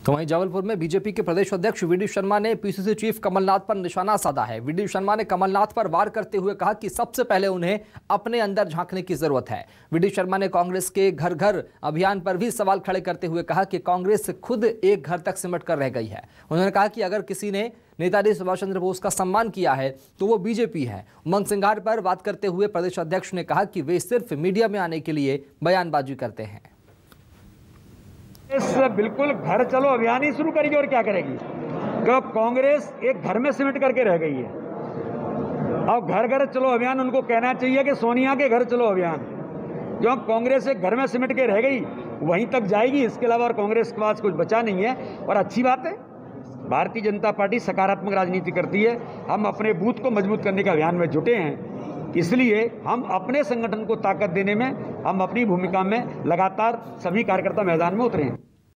तो वहीं जबलपुर में बीजेपी के प्रदेश अध्यक्ष वी.डी. शर्मा ने पीसीसी चीफ कमलनाथ पर निशाना साधा है। वी.डी. शर्मा ने कमलनाथ पर वार करते हुए कहा कि सबसे पहले उन्हें अपने अंदर झांकने की जरूरत है। वी.डी. शर्मा ने कांग्रेस के घर घर अभियान पर भी सवाल खड़े करते हुए कहा कि कांग्रेस खुद एक घर तक सिमट कर रह गई है। उन्होंने कहा कि अगर किसी ने नेताजी सुभाष चंद्र बोस का सम्मान किया है तो वो बीजेपी है। उमंग सिंघार पर बात करते हुए प्रदेश अध्यक्ष ने कहा कि वे सिर्फ मीडिया में आने के लिए बयानबाजी करते हैं। बिल्कुल घर चलो अभियान ही शुरू करेगी और क्या करेगी। कब कांग्रेस एक घर में सिमट करके रह गई है। अब घर घर चलो अभियान उनको कहना चाहिए कि सोनिया के घर चलो अभियान। जो कांग्रेस एक घर में सिमट के रह गई वहीं तक जाएगी, इसके अलावा और कांग्रेस के पास कुछ बचा नहीं है। और अच्छी बात है, भारतीय जनता पार्टी सकारात्मक राजनीति करती है। हम अपने बूथ को मजबूत करने के अभियान में जुटे हैं, इसलिए हम अपने संगठन को ताकत देने में हम अपनी भूमिका में लगातार सभी कार्यकर्ता मैदान में उतरे हैं।